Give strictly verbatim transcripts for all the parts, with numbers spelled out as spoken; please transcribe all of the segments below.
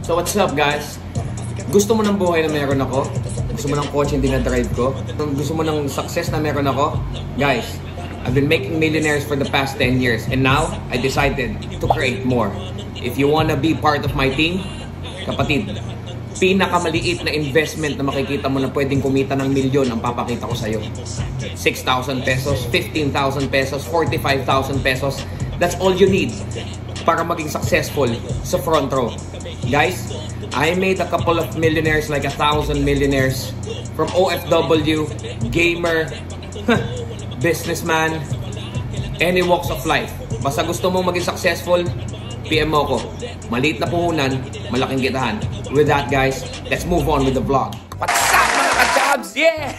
So what's up guys? Gusto mo ng buhay na meron ako? Gusto mo ng kotse hindi na-drive ko? Gusto mo ng success na meron ako? Guys, I've been making millionaires for the past ten years and now I decided to create more. If you wanna be part of my team, kapatid, pinakamaliit na investment na makikita mo na pwedeng kumita ng milyon ang papakita ko sa'yo. six thousand pesos, fifteen thousand pesos, forty-five thousand pesos. That's all you need para maging successful sa front row. Guys, I made a couple of millionaires, like a thousand millionaires from O F W, gamer, businessman, any walks of life. Basta gusto mo maging successful, P M mo ko. Maliit na puhunan, malaking kitahan. With that guys, let's move on with the vlog. What's up mga ka-jobs? Yeah!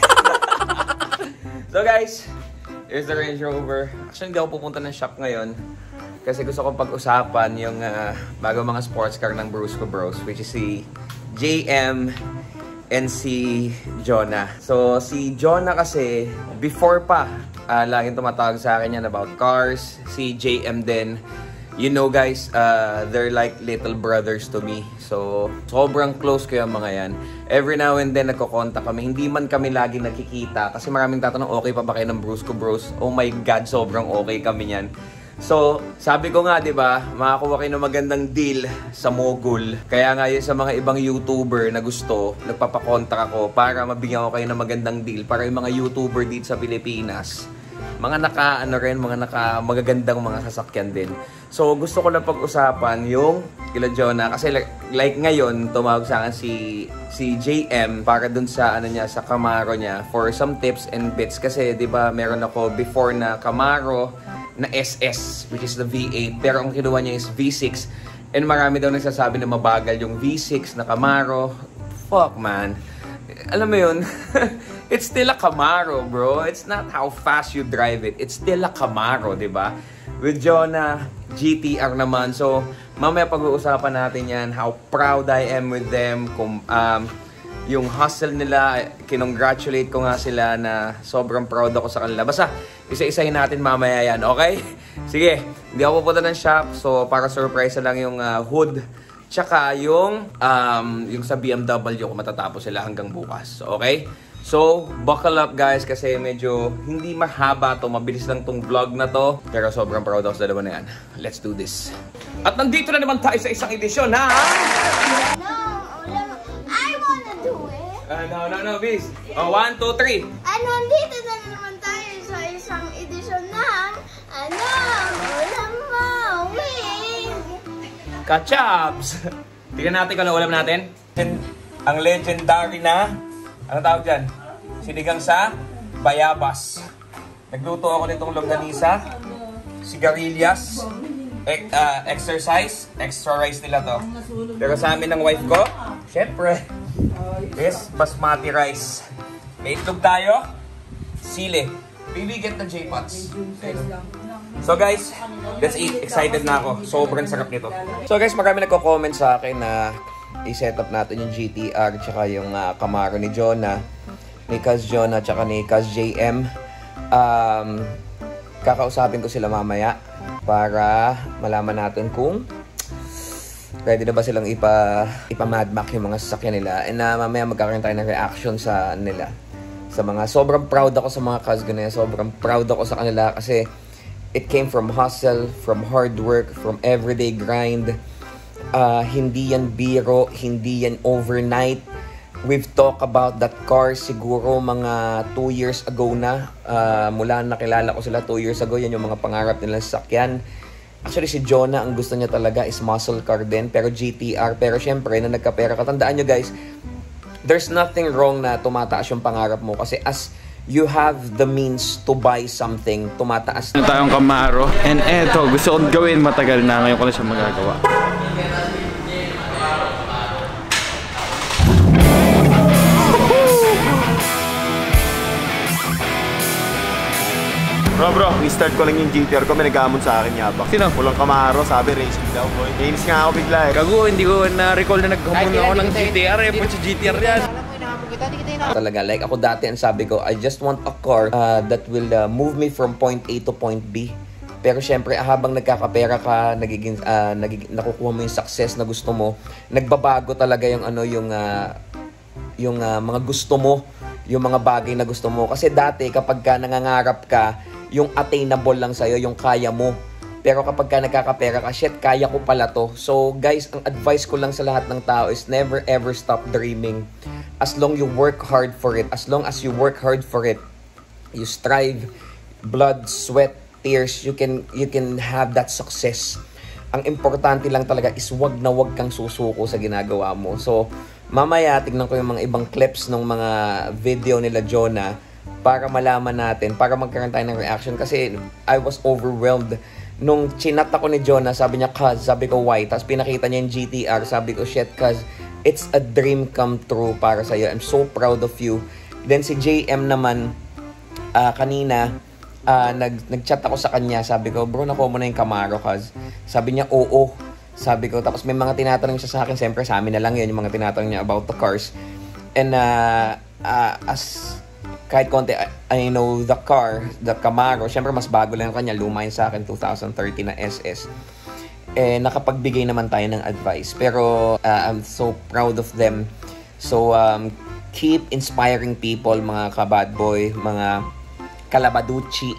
So guys, here's the Range Rover. Actually, hindi ako pupunta ng shop ngayon. Kasi gusto kong pag-usapan yung uh, bago mga sports car ng Brusco Bros, which is si J M and si Jonah. So, si Jonah kasi, before pa, uh, laging tumatawag sa akin yan about cars. Si J M din, you know guys, uh, they're like little brothers to me. So, sobrang close ko yung mga yan. Every now and then, nagko-contact kami. Hindi man kami laging nakikita. Kasi maraming tatanong, okay pa ba kayo ng Brusco Bros? Oh my God, sobrang okay kami yan. So, sabi ko nga, 'di ba, makakuha kayo ng magandang deal sa Mogul. Kaya nga yun sa mga ibang YouTuber na gusto, nagpapakontak ako para mabigyan ko kayo ng magandang deal para yung mga YouTuber dito sa Pilipinas, mga naka ano rin, mga naka magagandang mga sasakyan din. So, gusto ko lang pag-usapan yung kila Jonah kasi like, like ngayon tumawag sa akin si si J M para dun sa ano niya, sa Camaro niya for some tips and bits kasi 'di ba, meron ako before na Camaro na S S, which is the V eight, pero ang kinuha niya is V six, and marami daw nagsasabi na mabagal yung V six na Camaro. Fuck man, alam mo yun, it's still a Camaro bro, it's not how fast you drive it, it's still a Camaro, diba? With Jonah, G T R naman. So mamaya pag-uusapan natin yan, how proud I am with them, kung um, yung hustle nila, kinongratulate ko nga sila na sobrang proud ako sa kanila. Basta, isa-isahin natin mamaya yan, okay? Sige, hindi ako pupunta ng shop, so para surprise na lang yung uh, hood, tsaka yung, um, yung sa B M W kung matatapos sila hanggang bukas, okay? So, buckle up guys kasi medyo hindi mahaba to, mabilis lang tong vlog na to, pero sobrang proud ako sa dalawa na yan. Let's do this. At nandito na naman tayo sa isang edisyon, ha? Uh, no, no, no, bis. Oh, one, two, three. Ano, dito na naman tayo sa isang edisyon ng ano, ulam mo, wing. Ka-chops. Tignan natin kung ano ulam natin. Ang legendary na, ano tawag dyan? Sinigang sa bayabas. Nagluto ako nitong longganisa, sigarilyas, e uh, exercise, extra rice nila to. Pero sa amin ng wife ko, syempre, this basmati rice. May itlog tayo. Sili. Baby, get the J-Pots. So guys, let's eat. Excited na ako. Sobrang sarap nito. So guys, marami nagko-comment sa akin na i-set up natin yung G T R tsaka yung uh, Camaro ni Jonah, ni Kaz Jonah tsaka ni Kaz J M. Um, kakausapin ko sila mamaya para malaman natin kung ready na ba silang ipa, ipa-madmack yung mga sasakyan nila. And uh, mamaya magkakaroon tayo ng reaction sa nila. Sa mga, sobrang proud ako sa mga Kaz ganyan. Sobrang proud ako sa kanila kasi it came from hustle, from hard work, from everyday grind. Uh, hindi yan biro, hindi yan overnight. We've talked about that car siguro mga two years ago na. Uh, mula nakilala ko sila two years ago, yan yung mga pangarap nilang sasakyan. Actually, si Jonah, ang gusto niya talaga is muscle car din, pero G T R. Pero syempre, na nagkapera, katandaan nyo guys, there's nothing wrong na tumataas yung pangarap mo. Kasi as you have the means to buy something, tumataas na. Tayong Camaro. And eto, gusto kong gawin matagal na. Ngayon ko lang siya magagawa. Bro, bro, i-start ko lang yung G T R ko, may nag-aamon sa akin yabak. Sino? Walang Camaro, sabi racing daw, boy. Nainis nga ako bigla eh. Gago, hindi ko na-recall na naghamon ako ng G T R eh. Put si G T R yan. Talaga, like ako dati, ang sabi ko, I just want a car uh, that will uh, move me from point A to point B. Pero syempre, habang nagkakapera ka, nagiging, uh, nagiging, nakukuha mo yung success na gusto mo, nagbabago talaga yung ano yung uh, yung uh, mga gusto mo, yung mga bagay na gusto mo. Kasi dati kapag ka nangangarap ka, yung attainable lang sa'yo, yung kaya mo. Pero kapag ka nagkakapera ka, shit, kaya ko pala to. So guys, ang advice ko lang sa lahat ng tao is never ever stop dreaming. As long you work hard for it, as long as you work hard for it, you strive, blood, sweat, tears, you can you can have that success. Ang importante lang talaga is wag na wag kang susuko sa ginagawa mo. So, mamaya tignan ko yung mga ibang clips ng mga video nila Jonah para malaman natin, para magkaroon tayo ng reaction kasi I was overwhelmed nung chinat ako ni Jonah. Sabi niya, "Cuz," sabi ko, "Why?" Tapos pinakita niya yung G T R. Sabi ko, "Shit, cuz, it's a dream come true para sa'yo. I'm so proud of you." Then si J M naman uh, kanina Uh, nag, nag-chat ako sa kanya, sabi ko, "Bro, nakuha mo na yung Camaro, cuz?" Sabi niya, "Oo." Sabi ko, tapos may mga tinatanong siya sa akin, siyempre sa amin na lang yun, yung mga tinatanong niya about the cars. And uh, uh, as kahit konti, I, I know the car, the Camaro, siyempre mas bago lang yung kanya, luma yun sa akin, twenty thirteen na S S. Eh, nakapagbigay naman tayo ng advice. Pero uh, I'm so proud of them. So, um, keep inspiring people, mga kabad boy, mga Kalabaducci,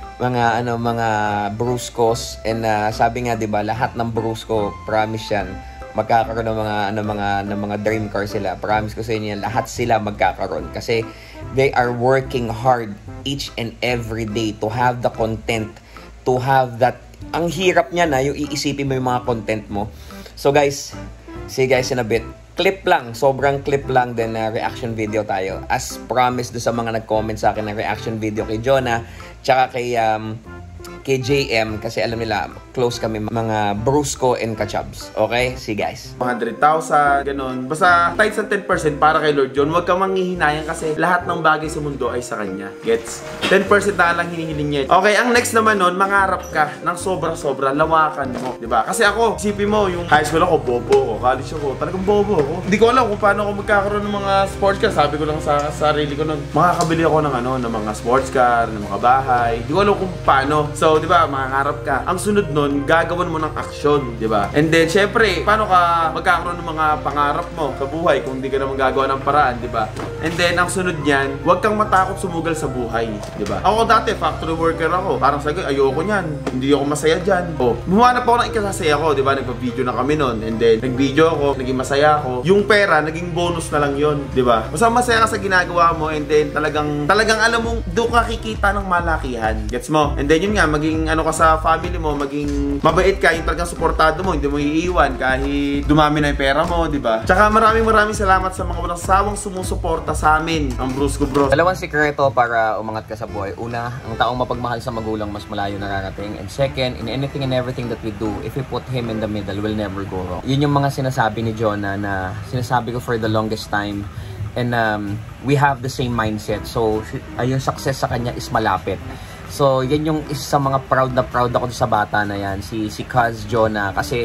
mga ano mga Bruscos, and uh, sabi nga 'di ba, lahat ng Brusco, promise yan, magkakaroon ng mga ano mga ng mga dream car sila. Promise ko sa inyo yan, lahat sila magkakaroon kasi they are working hard each and every day to have the content, to have that. Ang hirap niya na yung iisipin mo yung mga content mo. So guys, see you guys in a bit. Clip lang, sobrang clip lang, then uh, reaction video tayo. As promised do sa mga nag-comment sa akin ng reaction video kay Jonah, tsaka kay, um, kay J M, kasi alam nila, close kami mga Brusco and Kachabs. Okay? See guys. one hundred thousand, ganun. Basta tight sa ten percent para kay Lord John. Huwag kang manghihinayang kasi lahat ng bagay sa mundo ay sa kanya. Gets? ten percent na lang hinihiling niya. Okay, ang next naman nun, mangarap ka ng sobra-sobra, lawakan mo. Diba? Kasi ako, isipin mo, yung high school ako, bobo ako, college ako, talagang bobo ako. Hindi ko alam kung paano ako magkakaroon ng mga sports car. Sabi ko lang sa sarili ko nun, makakabili ako ng ano, ng mga sports car, ng mga bahay. Hindi ko alam kung paano. So, di ba, mangarap ka. Ang sunod nun, gagawan mo ng aksyon, di ba? And then, syempre, paano ka magkakaroon ng mga pangarap mo sa buhay kung hindi ka naman gagawa ng paraan, di ba? And then, ang sunod niyan, huwag kang matakot sumugal sa buhay, di ba? Ako dati, factory worker ako. Parang sabi, ayoko niyan. Hindi ako masaya dyan. O, bumanap ako ng ikasasaya ko, di ba? Nagpa-video na kami nun. And then, nag-video ako, naging masaya ako. Yung pera, naging bonus na lang yun, di ba? Basta masaya ka sa ginagawa mo, and then, talagang, talagang alam mong, doon ka kikita ng malakihan. Gets mo? And then, yun nga, maging ano ka sa family mo, maging mabait ka, yung talagang suportado mo, hindi mo iiwan kahit dumami na yung pera mo, di ba? Tsaka maraming maraming salamat sa mga walang sawang sumusuporta sa amin, ang Brusco Bros. Dalawang sikreto para umangat ka sa buhay. Una, ang taong mapagmahal sa magulang mas malayo nararating. And second, in anything and everything that we do, if we put him in the middle, we'll never go wrong. Yun yung mga sinasabi ni Jonah na sinasabi ko for the longest time. And um, we have the same mindset. So, uh, yung success sa kanya is malapit. So, yan yung isa sa mga proud na proud ako sa bata na yan, si, si Cuz Jonah. Kasi,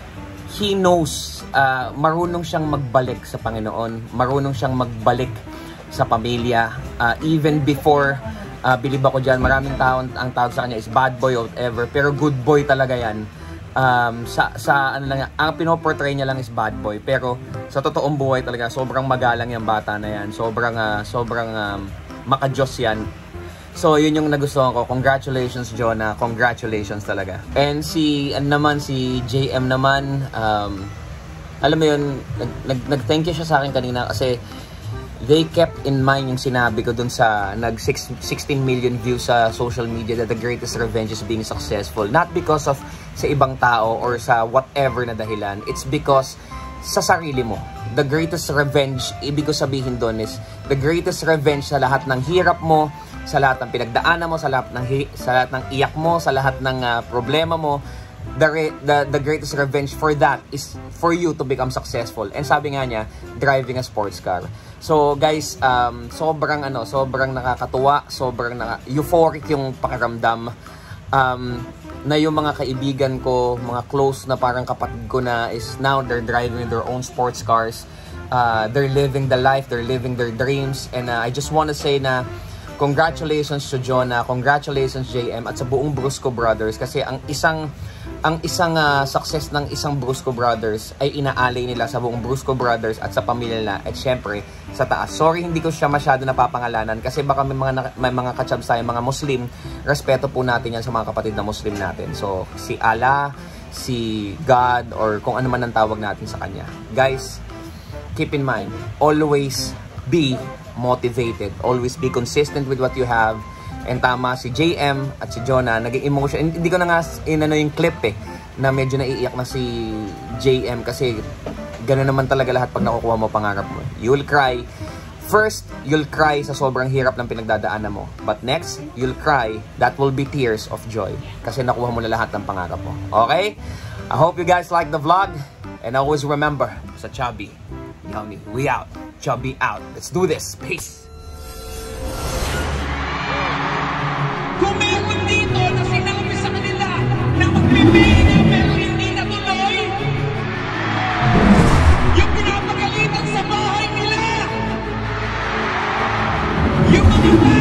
he knows, uh, marunong siyang magbalik sa Panginoon. Marunong siyang magbalik sa pamilya. Uh, even before, uh, believe ako dyan, maraming taon ang tawag sa kanya is bad boy or whatever. Pero good boy talaga yan. Um, sa, sa ano lang, ang pinoportray niya lang is bad boy. Pero, sa totoong buhay talaga, sobrang magalang yung bata na yan. Sobrang, uh, sobrang um, makajos yan. So, yun yung nagustuhan ko. Congratulations, Jonah. Congratulations talaga. And si, ano naman, si J M naman, um, alam mo yun, nag-thank you siya sa akin kanina kasi they kept in mind yung sinabi ko dun sa nag sixteen million views sa social media that the greatest revenge is being successful. Not because of sa ibang tao or sa whatever na dahilan. It's because sa sarili mo. The greatest revenge, ibig ko sabihin dun is the greatest revenge sa lahat ng hirap mo, sa lahat ng pinagdaanan mo, sa lahat ng, sa lahat ng iyak mo, sa lahat ng uh, problema mo. The, re, the, the greatest revenge for that is for you to become successful. And sabi nga niya, driving a sports car. So guys, um, sobrang ano, sobrang nakakatuwa, sobrang naka, euphoric yung pakiramdam. Um, na yung mga kaibigan ko, mga close na parang kapatid ko na is now they're driving their own sports cars. Uh, they're living the life, they're living their dreams. And uh, I just want to say na congratulations to Jonah, congratulations J M at sa buong Brusco Brothers kasi ang isang ang isang uh, success ng isang Brusco Brothers ay inaalay nila sa buong Brusco Brothers at sa pamilya nila at syempre sa taas. Sorry hindi ko siya masyado napapangalanan kasi baka may mga may mga kachabs tayo, mga Muslim. Respeto po natin yan sa mga kapatid na Muslim natin. So si Allah, si God, or kung ano man ang tawag natin sa kanya. Guys, keep in mind, always be motivated. Always be consistent with what you have. And tama, si J M at si Jonah, naging emotion. Hindi ko na nga inano yung clip eh, na medyo naiiyak na si J M kasi gano'n naman talaga lahat pag nakukuha mo pangarap mo. You'll cry. First, you'll cry sa sobrang hirap ng pinagdadaanan mo. But next, you'll cry. That will be tears of joy. Kasi nakuha mo na lahat ng pangarap mo. Okay? I hope you guys like the vlog. And always remember, sa Chubby, Yummy, we out. Chubby out. Let's do this. Peace. Kung meron dito na sinabi sa kanila na magbibigay na pero hindi natuloy, yung pinapagalitan sa bahay nila, yung mga